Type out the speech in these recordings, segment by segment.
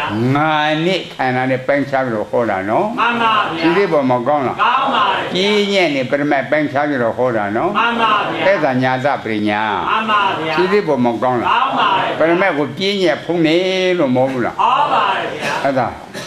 ngani khana ne pencha biro hoda no mama bia sidi bo mo kaung la kaung pa piye nyet ne parama pencha biro hoda no mama bia eda nyasa prinya mama bia sidi bo mo kaung la kaung pa parama ko piye nyet phung ne lo mo bu la ဟောပါတယ်ဗျာ eda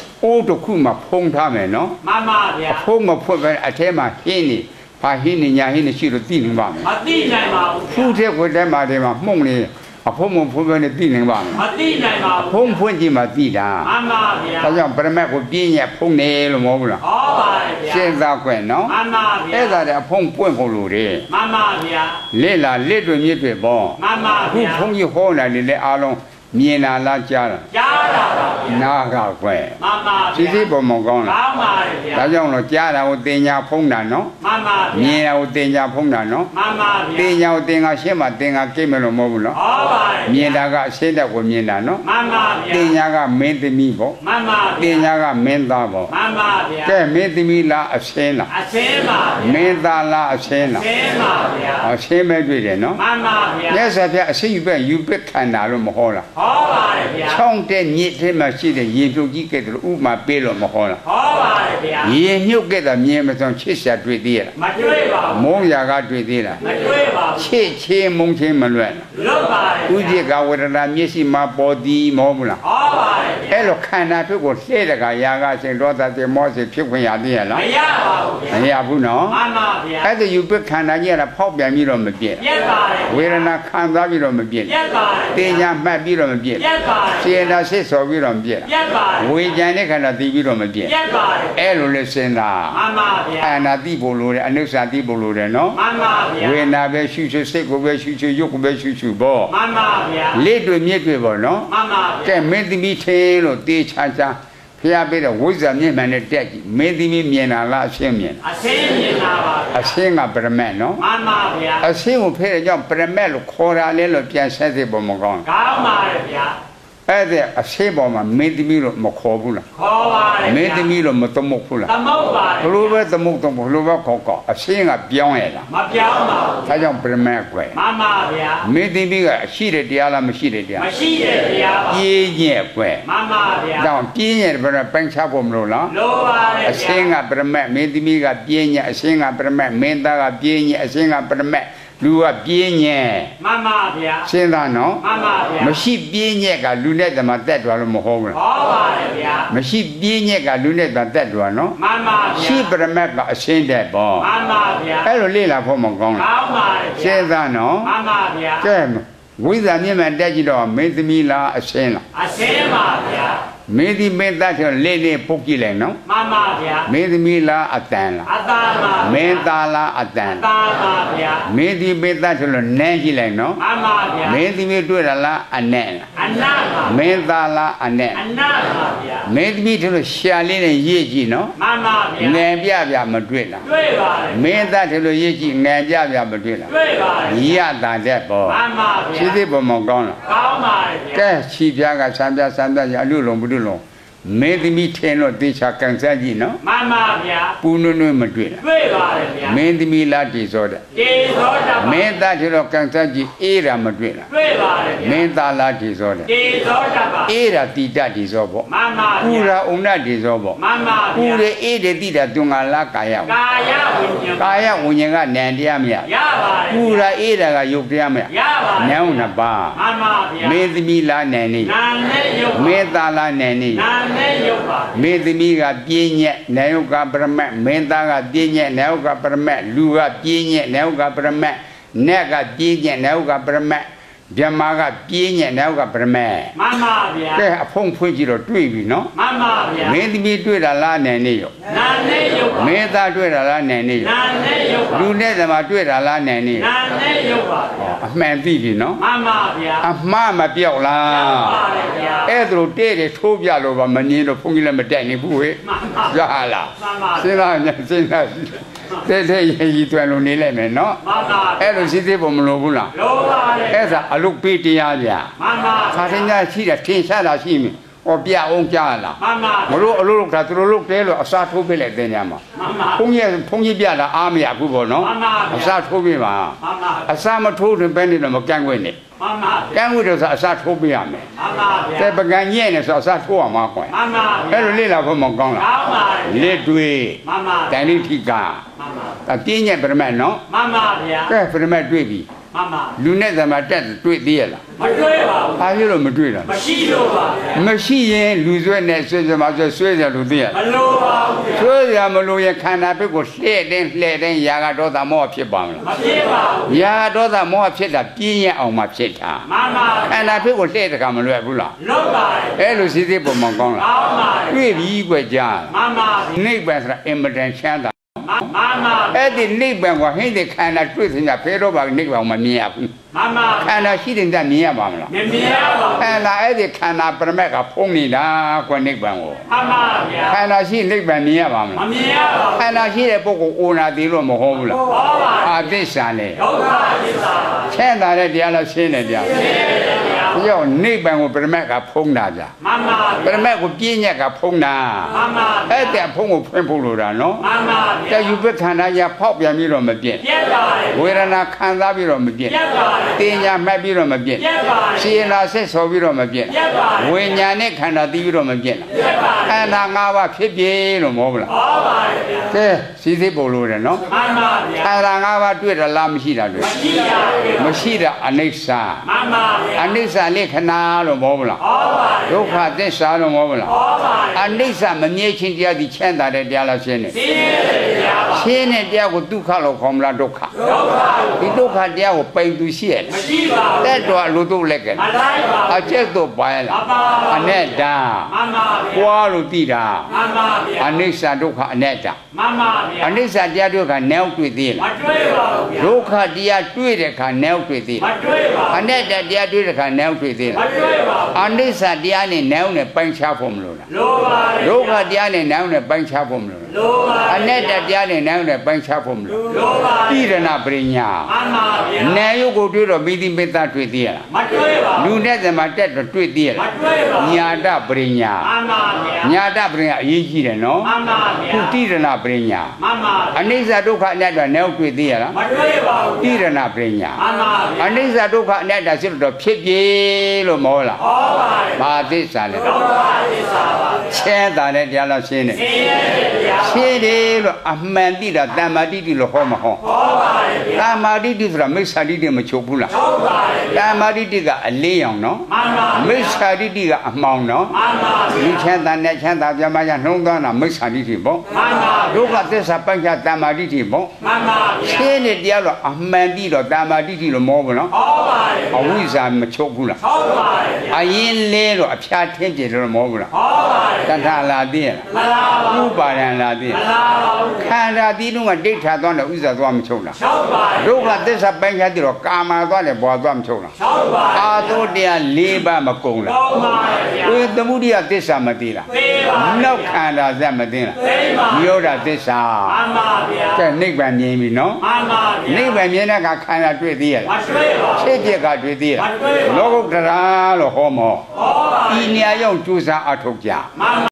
o to khu ma phung tha me no မှန်ပါဗျာ phung ma phut ba a the ma hin ni pha hin ni nya hin ni shi lo ti ning ba me မသိနိုင်ပါဘူး phu the ko te ma de ma mung ni a phung mo phut ba ni ti ning ba me မသိနိုင်ပါဘူး phung phun ji ma ti da မှန်ပါဗျာဒါကြောင့်ပရမတ်ကိုပြင်းညက်ဖုံးနေလို့မဟုတ်ဘူးလားဟောပါတယ်ဗျာစဉ်းစားခွင့်နော်မှန်ပါဗျာအဲ့ဒါတည်းအဖုံးပွင့်ဖို့လို့တယ်မှန်ပါဗျာလက်လာလက်တွေမြစ်တွေပေါ့မှန်ပါအခုဗျာဖုံးကြီးဟောနေတယ်လေအားလုံးမြင်လာလားကြားလားကြားတာပါဗျာနားကခွဲမှန်ပါစီဗျာစီပုံမကောင်းလားကောင်းပါတယ်ဗျာဒါကြောင့်လို့ကြားတာကိုတင်ညာဖုံးတာနော်မှန်ပါမြဗျာင်တာကိုတင်ညာဖုံးတာနော်မှန်ပါတင်ဗျာညာကိုတင်ကရှင်းမှတင်ကကိတ်မယ်လို့မဟုတ်ဘူးနော်ဟောပါတယ်မြင်တာကအရှင်းတဲ့ကိုမြင်တာနော်မှန်ပါဗျာတင်ညာကမင်းသမီးပေါ့မှန်ပါတင်ဗျာညာကမင်းသားပေါ့မှန်ပါဗျာကဲမင်းသမီးလားအရှင်းလားအစင်းပါမင်းသားလားအရှင်းလားစင်းပါဗျာအရှင်းပဲတွေ့တယ်နော်မှန်ပါဗျာမြတ်စွာဘုရားအရှိယူပဲယူပစ်ခန္ဓာလို့မဟောလားဟောပါတယ်ဗျာချောင်းတဲ့ညစ်ထဲမှာရှိတဲ့ရေပြုတ်ကြီးကဲ့သို့ဥမာပေးလို့မဟောလားဟောပါတယ်ဗျာရေမြုပ်ကဲ့သို့မြင်မဆုံးချစ်ရှာတွေ့သေးရလားမတွေ့ပါဘူးမုံရာကတွေ့သေးလားမတွေ့ပါဘူးချစ်ချင်းမုံချင်းမလွတ်လွတ်ပါတယ်ဥจิตကဝေဒနာမျက်စိမှာပေါ်သည်မဟုတ်ဘူးလားဟောပါတယ်ဗျာအဲ့လိုခန္ဓာဖြစ်ကိုလှည့်တကရာကရှင်ဒေါသစေမောစေဖြစ်ခွင့်ရသေးရမလားရပါဘူးဗျာမရဘူးနော်မှန်ပါဗျာအဲ့ဒါယူပစ်ခန္ဓာကြီးကဖောက်ပြန်ပြီးတော့မပြည့်ပြက်ပါတယ်ဝေဒနာခံစားပြီးတော့မပြည့်ပြက်ပါတယ်တင်ညာမှတ်ပြီးတော့မပြည့်ပြက်ပါတယ်စေနာဆစ်ဆော်ပြီးတော့မပြည့်ပြက်ပါတယ်ဝေကြံတဲ့ခန္ဓာသိပြီးတော့မပြည့်ပြက်ပါတယ်အဲ့လိုလဲစဉ်းစားမှန်ပါဗျာအာနာတိဖို့လို့တယ်အနုစ္စာတိဖို့လို့တယ်နော်မှန်ပါဗျာဝေနာပဲရှုရှုစိတ်ကိုပဲရှုရှုရုပ်ကိုပဲရှုရှုပေါ့မှန်ပါဗျာလက်တွေမြစ်တွေပေါ့နော်မှန်ပါကဲဗျာမင်းသမီးထင်းလို့တေးချာချာဖျားပေးတဲ့ဝိဇ္ဇာမျက်မှန်နဲ့တက်ကြည့်မင်းသမီးမြင်တာလားအရှင်းမြင်တာအစင်းမြင်တာပါဗျာအရှင်းကပရမတ်နော်မှန်ပါဗျာအရှင်းကိုဖဲတဲ့ကြောင့်ပရမတ်လို့ခေါ်တာလဲလို့ပြန်ဆက်စစ်ပုံမကောင်းကောင်းပါတယ်ဗျာအဲ့ဒါအရှင်းပေါ်မှာမင်းသမီးလို့မခေါ်ဘူးလားခေါ်ပါတယ်မင်းသမီးလို့မသမုတ်ဘူးလားသမုတ်ပါတယ်ဘလို့ပဲသမုတ်တော့ဘလို့ပဲခေါ်ကောအရှင်းကပြောင်းရလားမပြောင်းပါဘူးဒါကြောင့်ပရမတ်ကွယ်မှန်ပါဗျာမင်းသမီးကအရှိတဲ့တရားလားမရှိတဲ့တရားမရှိတဲ့တရားပါပြင်းညက်ကွယ်မှန်ပါဗျာဒါကြောင့်ပြင်းညက်ဘယ်တော့ပိုင်းခြားဖို့မလို့လားလိုပါတယ်အရှင်းကပရမတ်မင်းသမီးကပြင်းညက်အရှင်းကပရမတ်မင်းသားကပြင်းညက်အရှင်းကပရမတ်လူကပြင်းညက်မှန်ပါဗျာရှင်းသားနော်မှန်ပါဗျာမရှိပြင်းညက်ကလူနဲ့တမတက်သွားလို့မဟုတ်ဘူးလားဟောပါတယ်ဗျာမရှိပြင်းညက်ကလူနဲ့တတက်သွားနော်မှန်ပါဗျာရှိပရမတ်ကအရှင်းတဲ့ပေါ့မှန်ပါဗျာအဲ့လိုလေ့လာဖို့မကောင်းလားကောင်းပါတယ်ရှဗျာင်းသားနော်မှန်ပါဗျာကဲဝိဇ္ဇာမျက်မှန်တက်ကြည့်တော့မင်းသမီးလားအရှင်းလားအစင်းပါဗျာမင်းသမီးမင်းသားဆိုလေ့လေ့ပုတ်ကြည့်လိုက်နော်မှန်ပါဗျာမင်းသမီးလားအတန်လားအသာပါမင်းသားလားအတန်သာပါဗျာမင်းသမီးမင်းသားဆိုလို့နန်းကြည့်လိုက်နော်မှန်ပါဗျာမင်းသမီးတွေ့တာလားအနက်လားအနာပါမင်းသားလားအနက်အနာပါဗျာမင်းသမီးဆိုလို့ရှာလေးနဲ့ရေးကြည့်နော်မှန်ပါဗျာငယ်ပြပြမတွေ့လားတွေ့ပါတယ်မင်းသားဆိုလို့ရေးကြည့်ငယ်ပြပြမတွေ့လားတွေ့ပါတယ်ရတာတဲ့ပေါ့မှန်ပါဗျာရှိသေးပုံမကောင်းလားကောင်းပါတယ်ဗျာကဲခြိပြားကဆံပြရအလူလုံးဘုဒ္ဓလုံးမင်းသမီးထင်လို့တေချာကန်စားကြည့်နော်မှန်ပါဗျာပူနွနွမတွေ့လားတွေ့ပါတယ်ဗျာမင်းသမီးလားတည်စောတဲ့တေသောတာမင်းသားဆိုတော့ကန်စားကြည့်အေးတာမတွေ့လားတွေ့ပါတယ်မဗျာင်းသားလားတည်စောတဲ့တေသောတာပါအေးတာတိတတည်စောပေါ့မှန်ပါပူဗျာရာဥဏတည်စောပေါ့မှန်ပါပူဗျာရအေးတယ်တိတာတွင်္ဂလာကာယကာယဝိညာဉ်ကာယဝိညာဉ်ကနံတရားမရရပါတယ်ပူရာအေးတာကယုတ်တရားမရရပါတယ်ညောင်းနှစ်ပါးမှန်ပါဗျာမင်းသမီးလားနံနေနာနဲ့ယုတ်မင်းသားလားနံနေနာနဲ့ယုတ်ပါမင်းသမီးကပြင်းညက်နာယုကပရမတ်မင်းသားကပြင်းညက်နာယုကပရမတ်လူကပြင်းညက်နာယုကပရမတ်နတ်ကပြင်းညက်နာယုကပရမတ်မြမကပြင်းညက်နာယုကပရမတ်မှန်ပါဗျာကဲအဖုံဖွင့်ကြည့်တော့တွေ့ပြီနော်မှန်ပါဗျာမင်းသမီးတွေ့တာလားနံနေရောနာနဲ့ယုတ်ပါမင်းသားတွေ့တာလားနံနေရောနာနဲ့ယုတ်ပါလူနဲ့သမားတွေ့တာလားနံနေရောနာနဲ့ယုတ်ပါဗျာအမှန်သိပြီနော်မှန်ပါဗျာအမှားမပြောက်လားမှန်ပါတယ်ဗျာအဲ့ဒါလို့တဲ့တယ်ထိုးပြလို့ပါမငင်းတော့ဘုန်းကြီးလည်းမတက်နိုင်ဘူးဟဲ့မှန်ပါရလားမှန်ပါစဉ်းစားညစဉ်းစားတဲ့ရည်တွယ်လို့နေလိုက်မယ်နော်မှန်ပါအဲ့လိုရှိသေးဖို့မလိုဘူးလားလိုပါတယ်အဲ့ဒါအလုတ်ပေးတရားဗျာမှန်ပါခါတိုင်းကရှိတာထင်ရှားတာရှိမယ်ဩပြအောင်ကြားလားမှန်ပါမလို့အလုပ်လုပ်တာသူတို့လုပ်တယ်လို့အစားထိုးပေးလိုက်တဲ့ညမှာမှန်ပါဘုန်းကြီးပြတာအားမရဘူးပေါ့နော်မှန်ပါအစားထိုးပေးပါမှန်ပါအစားမထိုးရင်ပဲနေတော့မကန့်ခွင့်နဲ့မှန်ပါကန့်ခွင့်တော့အစားထိုးပေးရမယ်မှန်ပါဗျာတဲ့ပကံညဲ့နေဆိုအစားထိုးရမှာကွယ်မှန်ပါအဲ့လိုလေ့လာဖို့မကောင်းလားကောင်းပါဗျာလက်တွေမှန်ပါတန်လိထိကမှန်ပါအပြင်းညက်ပြမတ်နော်မှန်ပါဗျာကဲပြမတ်တွေ့ပြီမှန်ပါလူနဲ့သမတက်တွေ့သေးရလားမတွေ့ပါဘူးဘာဖြစ်လို့မတွေ့တာမရှိလို့ပါဗျာမရှိရင်လူဆွဲနဲ့ဆွဲစမှာဆွဲကြလူသိရမလို့ပါဘူးဗျာဆွဲရမလို့ရခန္ဓာဘက်ကိုလှဲ့တဲ့ຢာကဒေါသမောဟဖြစ်ပါမလားမဖြစ်ပါဘူးຢာဒေါသမောဟဖြစ်တာပြင်းရအောင်မှဖြစ်တာမှန်ပါခန္ဓာဘက်ကိုလှဲ့တကမလွယ်ဘူးလားလို့ပါအဲ့လိုစီစစ်ပုံမကောင်းလားကောင်းပါတွေ့ပြီကွကြားမှန်ပါနိဗ္ဗာန်ဆိုတာအင်မတန်ချမ်းသာမှန်ပါအဲ့ဒီနိဗ္ဗာန်ကိုဟင်းတဲ့ခန္ဓာတွေ့စင်ကြဖဲတော့ပါနိဗ္ဗာန်မမြင်ရဘူးမှန်ပါခန္ဓာရှိတဲ့မြင်ရပါမလားမမြင်ရပါဘူးခန္ဓာအဲ့ဒီခန္ဓာပရမတ်ကဖုံးနေတာကွနိဗ္ဗာန်ကိုမှန်ပါဗျာခန္ဓာရှိနိဗ္ဗာန်မြင်ရပါမမလားမြင်ရပါဘူးခန္ဓာရှိတဲ့ပုဂ္ဂိုလ်အိုနာသေးလို့မဟုတ်ဘူးလားဟောပါအာသစ္စာနဲ့ဒုက္ခသစ္စာချမ်းသာတဲ့တရားလားရှင်းတဲ့တရားဒီရောက်နိဗ္ဗာန်ကိုပရမတ်ကဖုံးတာကြာမှန်ပါပရမတ်ကိုပြည့်ညက်ကဖုံးတာမှန်ပါအဲ့တဲ့ဖုံးကိုဖွင့်ဖို့လိုတာနော်မှန်ပါတယူပခန္ဓာရဖောက်ပြန်ပြီးတော့မပြည့်ပြက်ပါလေဝေဒနာခံစားပြီးတော့မပြည့်ပြက်ပါလေတင်ညာမှတ်ပြီးတော့မပြည့်ပြက်ပါလေစေနာဆက်ဆော်ပြီးတော့မပြည့်ပြက်ပါလေဝိညာဉ်နဲ့ခန္ဓာသိပြီးတော့မပြည့်ပြက်ပါခန္ဓာ၅ပါးဖြစ်ပြလို့မဟုတ်ဘူးလားဟောပါဗျာကဲစီစစ်ပို့လို့တယ်နော်မှန်ပါဗျာခန္ဓာ၅ပါးတွေ့တယ်လားမရှိတာတွေ့မရှိရဘူးမရှိတာအနိစ္စမှန်ပါဗျာအနိစ္စလိခဏလို့မဟုတ်ဘူးလားဟောပါဒုက္ခသစ္စာလို့မဟုတ်ဘူးလားဟောပါအနိစ္စမမြဲခြင်းတရားဒီချမ်းသာတဲ့တရားလားရှင်းတယ်သိရတယ်ဗျာရှင်းတဲ့တရားကိုဒုက္ခလို့ခေါ်မလားဒုက္ခဒုက္ခဒီဒုက္ခတရားကိုပိန်သူရှိရတယ်မရှိပါဘူးတဲ့တော်လူတို့လက်ကဲမလိုက်ပါအဘူးကျက်တော့ပါရလားအနဲ့တာမှန်ပါဗျာပွားလို့သိတာမှန်ပါဗျာအနိစ္စဒုက္ခအနဲ့တာမှန်ပါဗျာအနိစ္စတရားတို့ကနဲအောင်တွေ့သေးမလားတွေ့ပါဘူးဗျာဒုက္ခတရားတွေ့တဲ့အခါနဲအောင်တွေ့သေးမလားတွေ့ပါအနဲ့တတရားတွေ့တဲ့အခါနဲအောင်တွေ့သေးမလားတွေ့ပါဘူးအနိစ္စတရားနဲ့နဲအောင်နဲ့ပိုင်းခြားဖို့မလိုလားလိုပါလေဒုက္ခတရားနဲ့နဲအောင်နဲ့ပိုင်းခြားဖို့မလိုလားလိုပါအနဲ့တတရားနဲ့နဲအောင်နဲ့ပိုင်းခြားဖို့မလိုလိုပါတိရဏပရိညာမှန်ပါဗျာနဲယုတ်ကိုတွေ့တော့မိတိမေတ္တာတွေ့သေးလားမတွေ့ပါလူနဲ့သမတက်တော့တွေ့သေးမလားတွေ့ပါညာတပရိညာမှန်ပါဗျာညာတပရိညာအရေးကြီးတယ်နော်မှန်ပါဗျာခုတိရဏပရိညာမှန်ပါအနိစ္စဒုက္ခအနတ္တနဲအောင်တွေ့သေးရလားမတွေ့ပါဘူးတိရဏပရိညာမှန်ပါဗျာအနိစ္စဒုက္ခအနတ္တဖြစ်လို့ဖြစ်ပြေလို့မဟုတ်လားဟောပါလေဘာသစ္စာလဲဒုက္ခသစ္စာပါချမ်းသာတဲ့တရားလားရှင်းတယ်သိရတယ်ဗျာရှင်းတယ်လို့အမှန်တိတာတမ္မာတိတိလို့ဟောမဟောဟောပါလေဗျာတမ္မာတိတိဆိုတာမိစ္ဆာတိတိမချုပ်ဘူးလားဟုတ်ပါလေတမ္မာတိတိကအလေးရောင်နော်မှန်ပါမိစ္ဆာတိတိကအမှောင်နော်မှန်ပါလူချမ်းသာနဲ့ချမ်းသာပြမရနှုံးသွားတာမိစ္ဆာတိတိပေါ့မှန်ပါဒုက္ခသစ္စာปัญญาတမ္မာတိတိပေါ့မှန်ပါရှင်းတဲ့တရားလို့အမှန်တိတော့တမ္မာတိတိလို့မဟုတ်ဘူးနော်ဟောပါလေအဝိဇ္ဇာမချုပ်ဘူးလားဟုတ်ပါလေဗျာအရင်လဲတော့အဖျားထင်းကြတယ်လို့မဟုတ်ဘူးလားဟောပါလေတဏှာလာသိရလားမလားပါဥပါဒံလာသိရမလားလားပါဘူးခန္ဓာတီးလုံးကဒိဋ္ဌာသွားတယ်ဥစ္စာသွားမချုပ်လားဟုတ်ပါလေဒုက္ခသစ္စာပိုင်းခြားပြီးတော့ကာမသွားတယ်ဘောသွားမချုပ်လားဟုတ်ပါလေအာသုတရား၄ပါးမကုန်လားဟုတ်ပါလေဗျာဝေသမုဒိယသစ္စာမသိလားသိပါလေနောက်ခန္ဓာဇက်မသိလားသိပါနိရောဓသစ္စာမှန်ပါဗျာကဲနိဗ္ဗာန်မြင်ပြီနော်မှန်ပါဗျာနိဗ္ဗာန်မြင်တဲ့အခါခန္ဓာတွေ့သေးရမလားတွေ့ပါဖြစ်ပြက်ကတွေ့သေးရမလားတွေ့ပါလောကုတ္တရာလို့ဟောမောဟောပါဤနေရာရောက်ကြိုးစားအထုတ်ကြမှန်